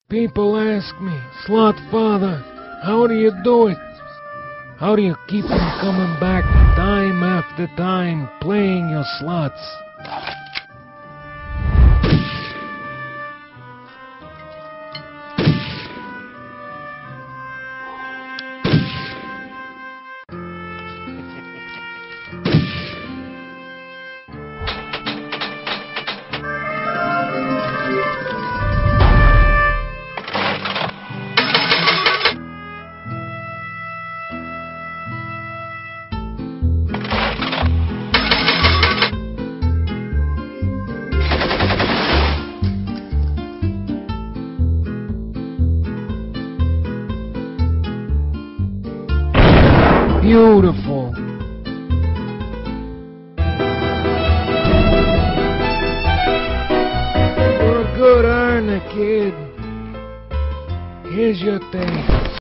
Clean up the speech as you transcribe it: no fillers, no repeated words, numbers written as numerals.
People ask me, Slot Father, how do you do it? How do you keep them coming back time after time playing your slots? Beautiful. You're a good earner, kid. Here's your thing.